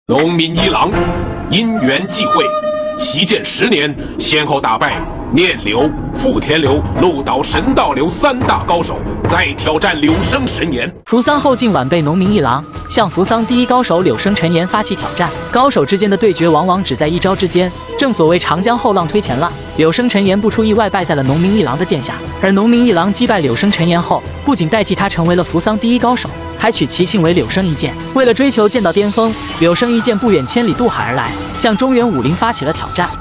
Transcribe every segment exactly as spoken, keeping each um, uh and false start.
农民一郎因缘际会，习剑十年，先后打败念流、富田流、鹿岛神道流三大高手，再挑战柳生神言。 扶桑后进晚辈农民一郎向扶桑第一高手柳生神言发起挑战，高手之间的对决往往只在一招之间，正所谓长江后浪推前浪。柳生神言不出意外败在了农民一郎的剑下，而农民一郎击败柳生神言后，不仅代替他成为了扶桑第一高手，还取其姓为柳生一剑。为了追求剑道巅峰，柳生一剑不远千里渡海而来，向中原武林发起了挑战。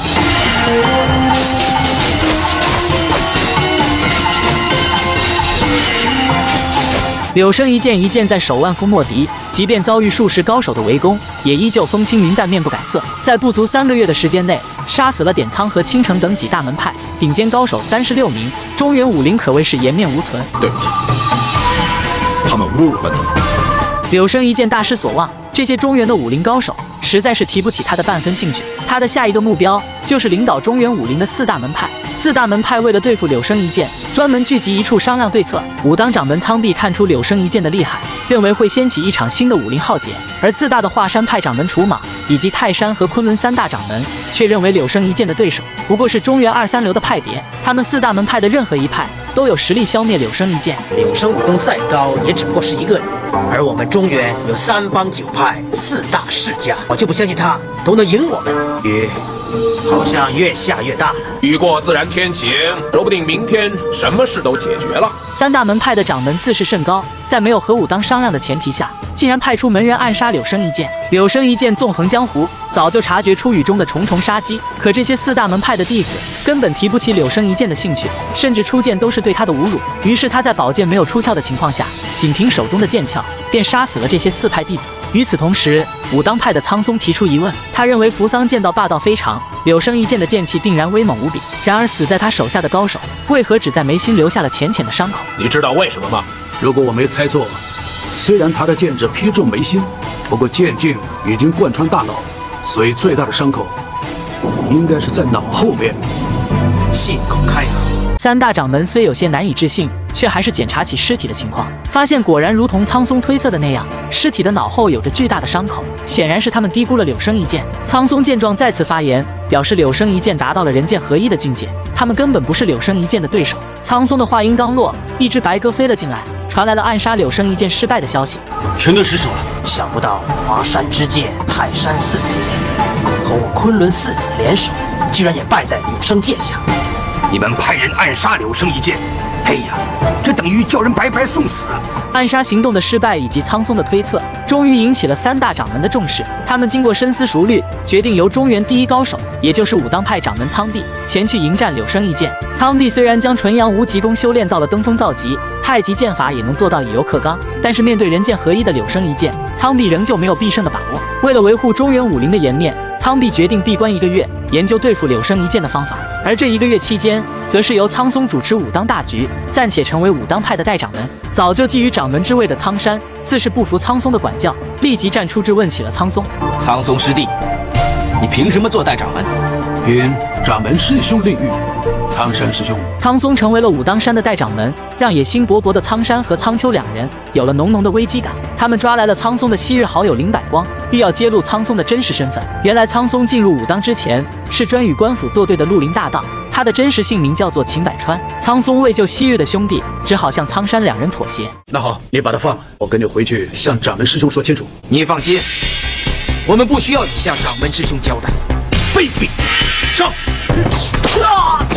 柳生一剑一剑在手万夫莫敌，即便遭遇数十高手的围攻，也依旧风轻云淡，面不改色。在不足三个月的时间内，杀死了点苍和青城等几大门派顶尖高手三十六名，中原武林可谓是颜面无存。 对不起，他们侮辱了你。 柳生一剑大失所望，这些中原的武林高手实在是提不起他的半分兴趣。他的下一个目标就是领导中原武林的四大门派。四大门派为了对付柳生一剑，专门聚集一处商量对策。武当掌门苍壁看出柳生一剑的厉害，认为会掀起一场新的武林浩劫，而自大的华山派掌门楚莽以及泰山和昆仑三大掌门却认为柳生一剑的对手不过是中原二三流的派别，他们四大门派的任何一派都有实力消灭柳生一剑。 柳生武功再高，也只不过是一个人，而我们中原有三帮九派、四大世家，我就不相信他都能赢我们。雨好像越下越大了。 雨过自然天晴，说不定明天什么事都解决了。 三大门派的掌门自视甚高，在没有和武当商量的前提下，竟然派出门人暗杀柳生一剑。柳生一剑纵横江湖，早就察觉出雨中的重重杀机，可这些四大门派的弟子根本提不起柳生一剑的兴趣，甚至出剑都是对他的侮辱。于是他在宝剑没有出鞘的情况下，仅凭手中的剑鞘便杀死了这些四派弟子。与此同时，武当派的苍松提出疑问，他认为扶桑剑道霸道非常，柳生一剑的剑气定然威猛无比，然而死在他手下的高手为何只在眉心留下了浅浅的伤口？ 你知道为什么吗？ 如果我没猜错，虽然他的剑指劈中眉心，不过剑劲已经贯穿大脑，所以最大的伤口应该是在脑后面。 信口开河。 三大掌门虽有些难以置信，却还是检查起尸体的情况，发现果然如同苍松推测的那样，尸体的脑后有着巨大的伤口，显然是他们低估了柳生一剑。苍松见状再次发言，表示柳生一剑达到了人剑合一的境界，他们根本不是柳生一剑的对手。苍松的话音刚落，一只白鸽飞了进来，传来了暗杀柳生一剑失败的消息。 全都失手了。 想不到华山之剑、泰山四子和我昆仑四子联手，居然也败在柳生剑下。 你们派人暗杀柳生一剑，哎呀，这等于叫人白白送死。 暗杀行动的失败以及苍松的推测，终于引起了三大掌门的重视。他们经过深思熟虑，决定由中原第一高手，也就是武当派掌门苍壁前去迎战柳生一剑。苍壁虽然将纯阳无极功修炼到了登峰造极，太极剑法也能做到以柔克刚，但是面对人剑合一的柳生一剑，苍壁仍旧没有必胜的把握。为了维护中原武林的颜面，苍壁决定闭关一个月，研究对付柳生一剑的方法。而这一个月期间，则是由苍松主持武当大局，暂且成为武当派的代掌门。早就觊觎掌门之位的苍山，自是不服苍松的管教，立即站出质问起了苍松。 苍松师弟，你凭什么做代掌门？ 因掌门师兄令谕，苍山师兄。 苍松成为了武当山的代掌门，让野心勃勃的苍山和苍丘两人有了浓浓的危机感。他们抓来了苍松的昔日好友林百光，欲要揭露苍松的真实身份。原来苍松进入武当之前，是专与官府作对的绿林大盗，他的真实姓名叫做秦百川。苍松为救昔日的兄弟，只好向苍山两人妥协。 那好，你把他放了，我跟你回去向掌门师兄说清楚。 你放心，我们不需要你向掌门师兄交代。 卑鄙！上！ 啊